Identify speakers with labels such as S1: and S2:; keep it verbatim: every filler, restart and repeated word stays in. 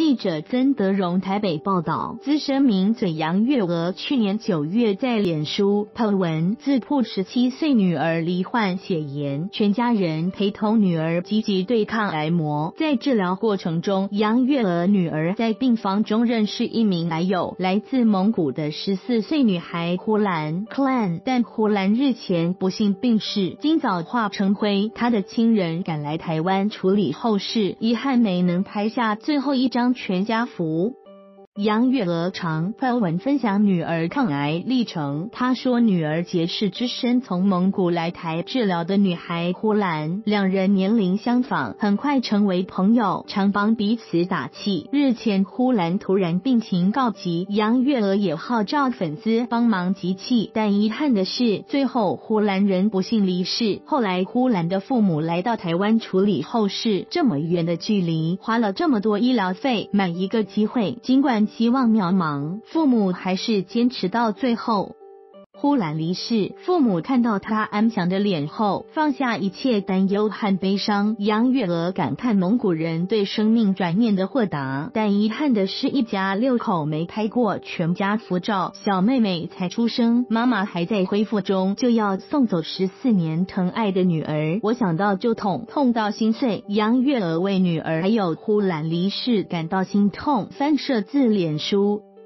S1: 记者曾德荣台北报道，资深名嘴杨月娥去年九月在脸书 po 文自曝十七岁女儿罹患血炎，全家人陪同女儿积极对抗癌魔。在治疗过程中，杨月娥女儿在病房中认识一名来友，来自蒙古的十四岁女孩呼兰 Clan， 但呼兰日前不幸病逝，今早化成灰，她的亲人赶来台湾处理后事，遗憾没能拍下最后一张全家福。杨月娥常发文分享女儿抗癌历程，她说女儿结识只身从蒙古来台治疗的女孩呼兰，两人年龄相仿，很快成为朋友，常帮彼此打气。日前呼兰突然病情告急，杨月娥也号召粉丝帮忙集气，但遗憾的是最后呼兰人不幸离世。后来呼兰的父母来到台湾处理后事，这么远的距离，花了这么多医疗费，买一个机会，尽管希望渺茫，父母还是坚持到最后。呼兰离世，父母看到他安详的脸后，放下一切担忧和悲伤。杨月娥感叹蒙古人对生命转念的豁达，但遗憾的是一家六口没拍过全家福照，小妹妹才出生，妈妈还在恢复中，就要送走十四年疼爱的女儿，我想到就痛，痛到心碎。杨月娥为女儿还有呼兰离世感到心痛，翻摄自脸书。